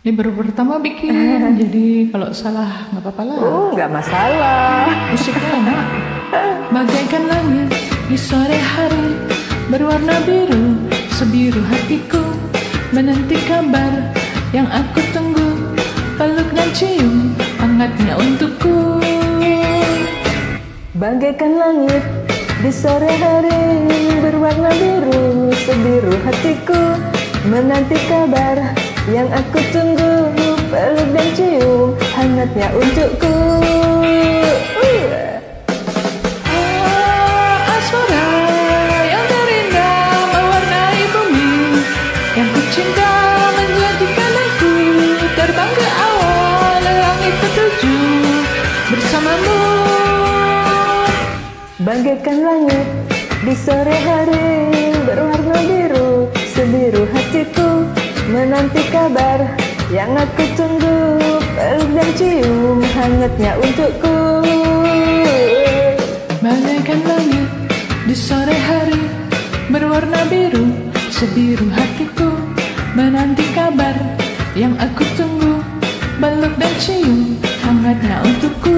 Ini baru pertama bikin, jadi kalau salah nggak apa-apa lah. Nggak masalah. Musiknya enak. Bagaikan langit di sore hari, berwarna biru, sebiru hatiku, menanti kabar yang aku tunggu, peluk dan cium hangatnya untukku. Bagaikan langit di sore hari, berwarna biru, sebiru hatiku, menanti kabar yang aku tunggu, peluk dan cium hangatnya untukku. Asmara yang terindah mewarnai bumi, yang ku cinta menjadikan aku terbang ke awal langit ketujuh bersamamu. Bagaikan langit di sore hari, berwarna biru, sebiru hatiku, menanti kabar yang aku tunggu, peluk dan cium hangatnya untukku. Bagaikan langit di sore hari, berwarna biru, sebiru hatiku, menanti kabar yang aku tunggu, peluk dan cium hangatnya untukku.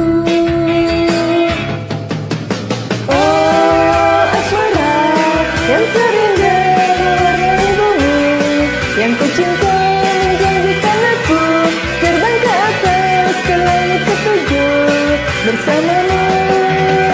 Oh, asmara yang terindah mewarnai bumi, yang ku cinta menjadikan aku terbang ke atas ke langit ketujuh bersamamu.